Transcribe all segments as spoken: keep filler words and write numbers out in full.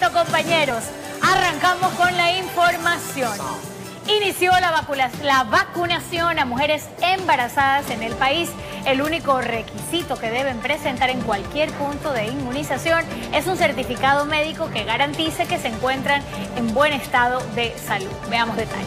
Bueno, compañeros, arrancamos con la información. Inició la, vacuna, la vacunación a mujeres embarazadas en el país. El único requisito que deben presentar en cualquier punto de inmunización es un certificado médico que garantice que se encuentran en buen estado de salud. Veamos detalles.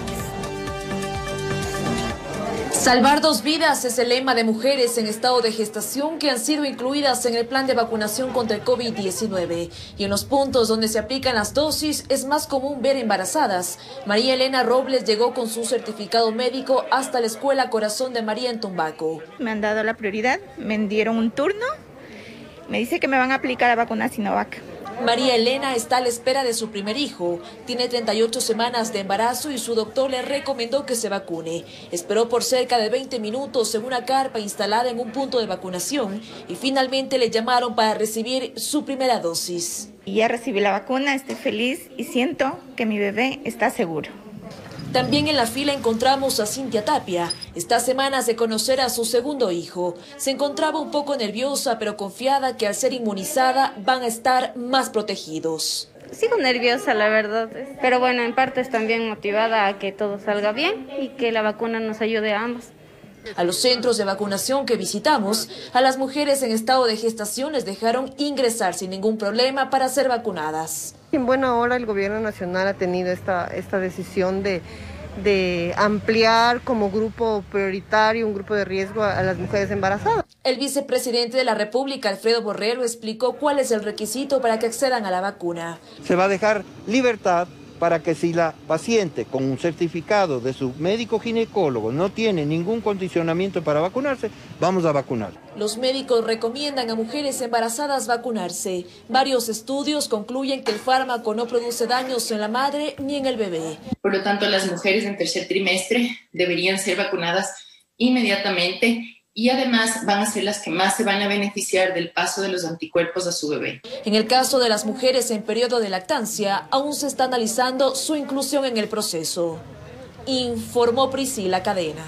Salvar dos vidas es el lema de mujeres en estado de gestación que han sido incluidas en el plan de vacunación contra el COVID diecinueve. Y en los puntos donde se aplican las dosis es más común ver embarazadas. María Elena Robles llegó con su certificado médico hasta la Escuela Corazón de María en Tumbaco. Me han dado la prioridad, me dieron un turno, me dice que me van a aplicar la vacuna Sinovac. María Elena está a la espera de su primer hijo. Tiene treinta y ocho semanas de embarazo y su doctor le recomendó que se vacune. Esperó por cerca de veinte minutos en una carpa instalada en un punto de vacunación y finalmente le llamaron para recibir su primera dosis. Y ya recibí la vacuna, estoy feliz y siento que mi bebé está seguro. También en la fila encontramos a Cintia Tapia. Está a semanas de conocer a su segundo hijo. Se encontraba un poco nerviosa, pero confiada que al ser inmunizada van a estar más protegidos. Sigo nerviosa, la verdad, pero bueno, en parte también motivada a que todo salga bien y que la vacuna nos ayude a ambos. A los centros de vacunación que visitamos, a las mujeres en estado de gestación les dejaron ingresar sin ningún problema para ser vacunadas. En buena hora el gobierno nacional ha tenido esta, esta decisión de, de ampliar como grupo prioritario, un grupo de riesgo a, a las mujeres embarazadas. El vicepresidente de la República, Alfredo Borrero, explicó cuál es el requisito para que accedan a la vacuna. Se va a dejar libertad para que si la paciente con un certificado de su médico ginecólogo no tiene ningún condicionamiento para vacunarse, vamos a vacunar. Los médicos recomiendan a mujeres embarazadas vacunarse. Varios estudios concluyen que el fármaco no produce daños en la madre ni en el bebé. Por lo tanto, las mujeres en tercer trimestre deberían ser vacunadas inmediatamente y además van a ser las que más se van a beneficiar del paso de los anticuerpos a su bebé. En el caso de las mujeres en periodo de lactancia, aún se está analizando su inclusión en el proceso, informó Priscila Cadena.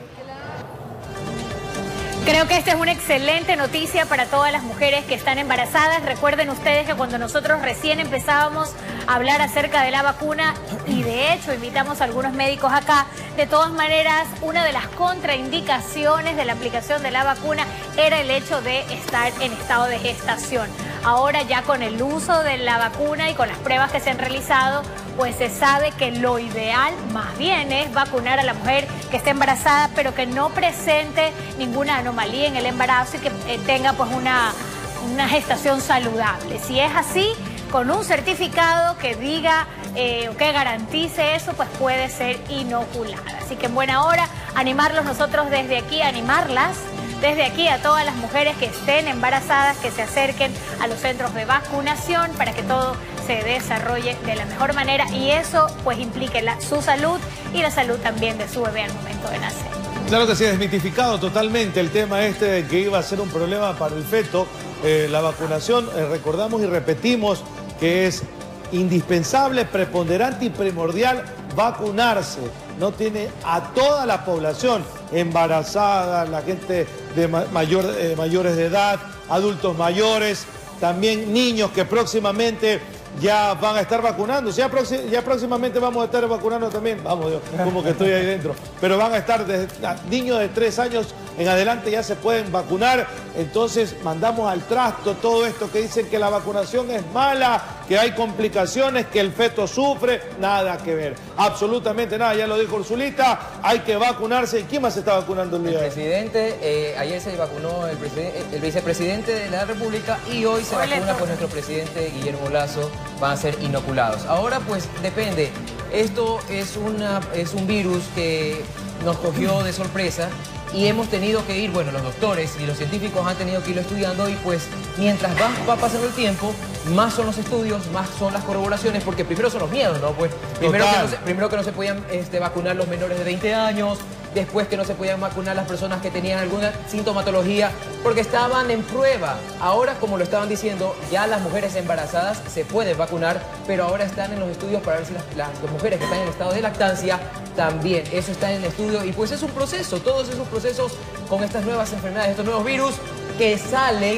Creo que esta es una excelente noticia para todas las mujeres que están embarazadas. Recuerden ustedes que cuando nosotros recién empezábamos a hablar acerca de la vacuna, y de hecho invitamos a algunos médicos acá, de todas maneras, una de las contraindicaciones de la aplicación de la vacuna era el hecho de estar en estado de gestación. Ahora ya con el uso de la vacuna y con las pruebas que se han realizado, pues se sabe que lo ideal más bien es vacunar a la mujer que esté embarazada, pero que no presente ninguna anomalía en el embarazo y que eh, tenga pues una, una gestación saludable. Si es así, con un certificado que diga eh, o que garantice eso, pues puede ser inoculada. Así que en buena hora, animarlos nosotros desde aquí, animarlas desde aquí a todas las mujeres que estén embarazadas, que se acerquen a los centros de vacunación para que todo se desarrolle de la mejor manera y eso pues implique la, su salud y la salud también de su bebé al momento de nacer. Claro que sí, desmitificado totalmente el tema este de que iba a ser un problema para el feto. Eh, la vacunación, eh, recordamos y repetimos que es indispensable, preponderante y primordial vacunarse. No tiene a toda la población embarazada, la gente de mayor, eh, mayores de edad, adultos mayores, también niños que próximamente ya van a estar vacunando. Ya, próxim, ya próximamente vamos a estar vacunando también. Vamos, Dios, como que estoy ahí dentro. Pero van a estar, desde, niños de tres años en adelante ya se pueden vacunar. Entonces mandamos al trasto todo esto que dicen que la vacunación es mala, que hay complicaciones, que el feto sufre. Nada que ver. Absolutamente nada. Ya lo dijo Ursulita. Hay que vacunarse. ¿Y quién más se está vacunando el día? El presidente, eh, ayer se vacunó el, el vicepresidente de la República y hoy se vacuna con nuestro presidente Guillermo Lasso. Van a ser inoculados. Ahora pues depende, esto es, una, es un virus que nos cogió de sorpresa y hemos tenido que ir, bueno, los doctores y los científicos han tenido que irlo estudiando y pues mientras va, va pasando el tiempo, más son los estudios, más son las corroboraciones, porque primero son los miedos, ¿no? Pues primero que no, se, primero que no se podían este, vacunar los menores de veinte años, después que no se podían vacunar las personas que tenían alguna sintomatología, porque estaban en prueba. Ahora, como lo estaban diciendo, ya las mujeres embarazadas se pueden vacunar, pero ahora están en los estudios para ver si las, las, las mujeres que están en estado de lactancia también. Eso está en el estudio y pues es un proceso, todos esos procesos con estas nuevas enfermedades, estos nuevos virus que salen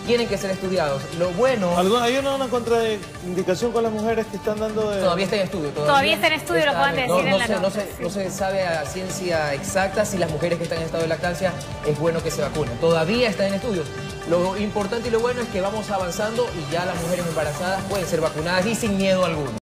tienen que ser estudiados. Lo bueno... ¿Alguna, ¿Hay una, una contraindicación con las mujeres que están dando de...? Todavía está en estudio. Todavía, todavía está en estudio, está, lo pueden decir no, en no la se, nota. no, se, Sí. no se sabe a ciencia exacta si las mujeres que están en estado de lactancia es bueno que se vacunen. Todavía está en estudios. Lo importante y lo bueno es que vamos avanzando y ya las mujeres embarazadas pueden ser vacunadas y sin miedo alguno.